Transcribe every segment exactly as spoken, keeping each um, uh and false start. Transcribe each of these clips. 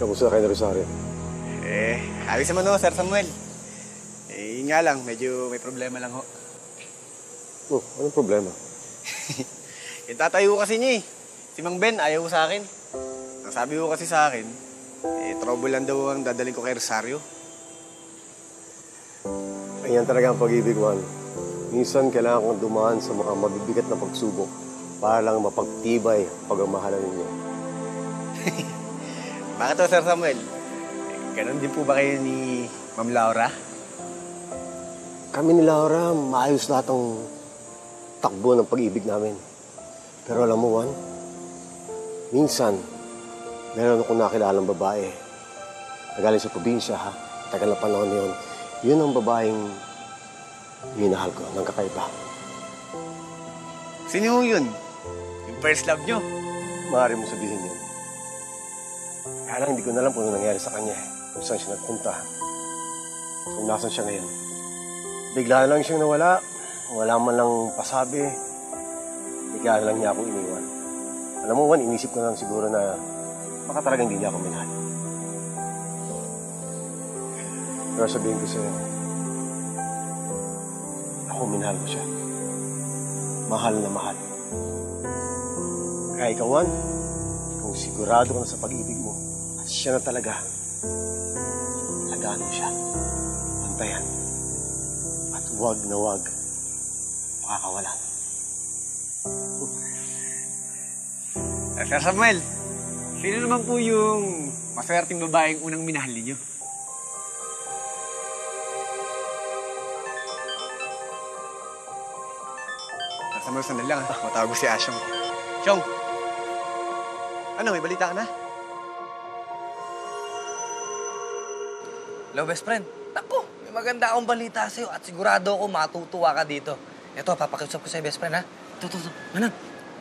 Kamusta kayo na Rosario? Eh, ayos naman ho, Sir Samuel. Eh, yun nga lang, medyo may problema lang ho. Oh, anong problema? Yung tatay ko kasi niya eh. Si Mang Ben, ayaw ko sa akin. Ang sabi ko kasi sa akin, eh, trouble lang daw ang dadaling ko kay Rosario. Ayan talaga ang pag-ibig, Juan. Minsan kailangan kong dumaan sa mga mabibigat na pagsubok para lang mapagtibay ang pagmamahalan ninyo. Bakit to, Sir Samuel? Eh, ganun din po ba kayo ni Ma'am Laura? Kami ni Laura, maayos lahat ang takbo ng pag-ibig namin. Pero alam mo, Juan, minsan, meron akong nakilalang babae. Nagaling sa probinsya, ha? Tagal na panahon na yun. Yun ang babaeng minahal ko ng kakaiba. Sino yun? Yung first love nyo? Maaari mo sabihin yun. Kaya lang hindi ko na alam kung ano nangyari sa kanya. Kung saan siya nagpunta. Kung nasan siya ngayon. Bigla lang siyang nawala. Wala man lang pasabi. Bigla lang niya akong iniwan. Alam mo, Juan, inisip ko lang siguro na baka talagang hindi niya ako minahal. Pero sabihin ko sa'yo, ako minahal ko siya. Mahal na mahal. Kaya ikaw, Juan, kung sigurado ka na sa pag-ibig mo, at siya na talaga, alagaan mo siya. Bantayan. At huwag na huwag makakawalan. Sir Samuel, sino naman po yung maswerteng babaeng unang minahal ninyo? Sir Samuel, sandali lang ha. Matawag ko si Asyong. Syong! Ano, may balita ka na? Hello, best friend. Naku, may maganda akong balita sa'yo at sigurado ako matutuwa ka dito. Ito, papakiusap ko sa'yo, best friend, ha? Ito, ito, ito. Manan.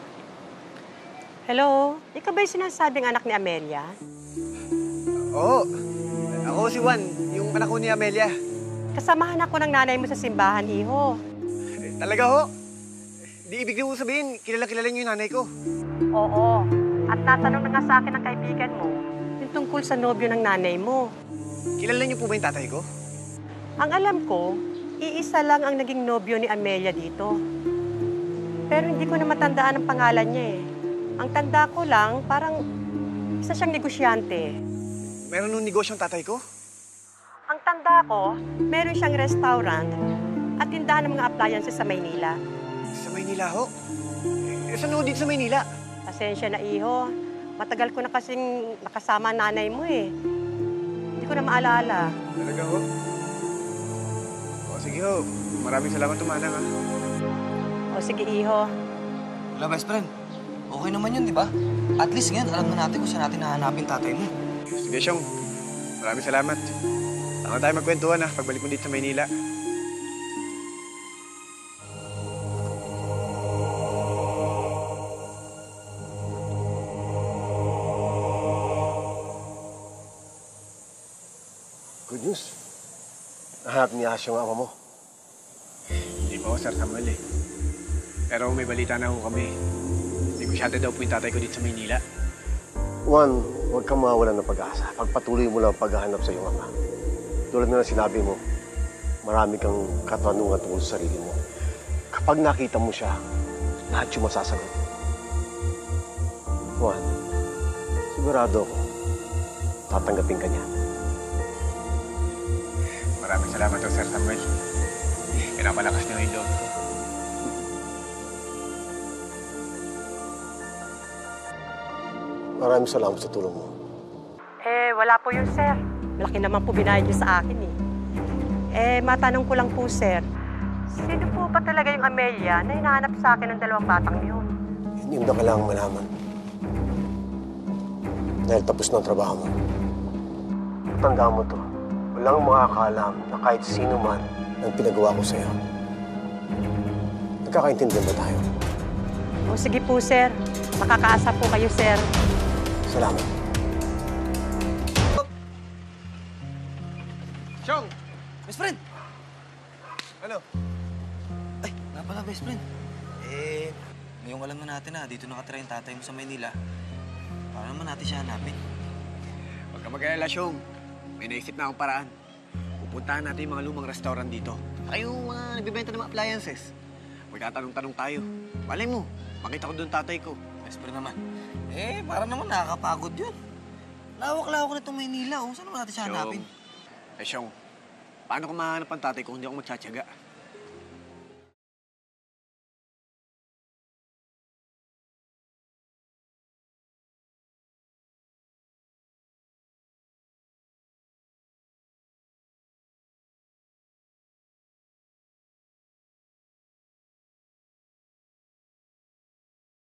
Hello? Ikaw ba yung sinasabing anak ni Amelia? Oo. Ako si Juan, yung anak ko ni Amelia. Kasamahan ako ng nanay mo sa simbahan, iho. Eh, talaga ho? Di ibig mo sabihin, kilala-kilala niyo yung nanay ko. Oo. At natanong na nga sa akin ng kaibigan mo, yung tungkol sa nobyo ng nanay mo. Kilala niyo po ba yung tatay ko? Ang alam ko, iisa lang ang naging nobyo ni Amelia dito. Pero hindi ko na matandaan ang pangalan niya eh. Ang tanda ko lang, parang isa siyang negosyante. Meron nung negosyo ang tatay ko? Ang tanda ko, meron siyang restaurant at tindahan ng mga appliances sa Maynila. Sa Maynila ho? Eh, saan ho dito sa Maynila? Pasensya na, iho. Matagal ko na kasing nakasama nanay mo eh. Hindi ko na maalala. Talaga ho? O sige ho, maraming salamat tumanang ha. O sige, iho. Hello, best friend. Okay naman yun, di ba? At least ngayon, alam na natin kung saan natin hahanapin tatay mo. Sige, Syong. Maraming salamat. Saka tayo magkwentuhan ha, pagbalik mo dito sa Maynila. Good news. Nahanap niya Asyong ama mo. Hindi pa ho, Sir Samuel eh. Pero may balita na ho kami. Negosyante daw po yung tatay ko dito sa Maynila. Juan, huwag kang mawalan ng pag-asa. Pagpatuloy mo lang ang paghahanap sa iyong ama. Tulad na sinabi mo, marami kang katanungan tungkol sa sarili mo. Kapag nakita mo siya, lahat yung masasagot. Juan, sigurado ako, tatanggapin ka niya. Maraming salamat ho, Sir Samuel. Pinapalakas niyo yung loob ko. Maraming salamat sa tulong mo. Eh, wala po yun, sir. Malaki naman po binayad niyo sa akin eh. Eh, matanong ko lang po, sir. Sino po ba talaga yung Amelia na hinahanap sa akin ng dalawang batang yun? Yun yung na kailangang malaman. Dahil tapos na ang trabaho mo. Tandaan mo to. Walang makakaalam na kahit sino man ang pinagawa ko sa'yo. Nagkakaintindihan ba tayo? O sige po, sir. Makakaasa po kayo, sir. Salamat. Syong! Best friend! Ano? Ay, nga pala, best friend. Eh, ngayong alam na natin na dito nakatira yung tatay mo sa Maynila. Para naman natin siya hanapin. Huwag Huwag ka mag-alala, Syong. May naisip na akong paraan. Pupuntahan natin yung mga lumang restaurant dito. Saka yung mga nagbibenta ng mga appliances. Magtatanong-tanong tayo. Malay mo, makita ko doon tatay ko. Best friend naman. Eh, para naman nakakapagod yun. Lawak-lawak na itong Maynila, oh. Saan naman natin siya hanapin? Eh, Syong, paano ko mahanap ang tatay ko kung hindi ako magtsatsaga?